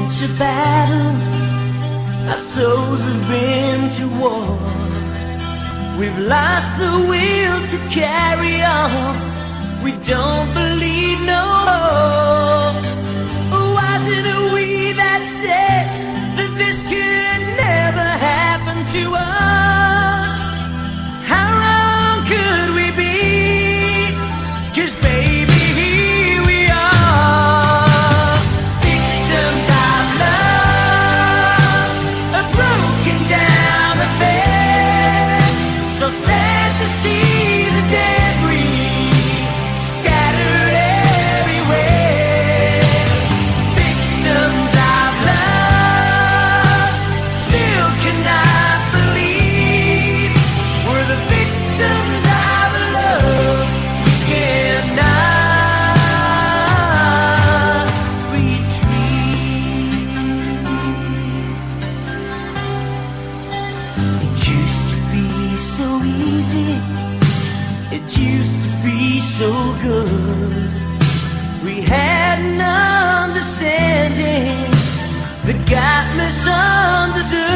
to battle, our souls have been to war. We've lost the will to carry on. We don't believe no more. Wasn't it we that said that this could never happen to us? How wrong could we be? 'Cause baby, here we are, victims of love, a broken down affair. So sad to see the debris scattered everywhere. Victims of love, still cannot believe we're the victims of love. We cannot retreat. It used to be so easy, it used to be so good. We had an understanding that got misunderstood.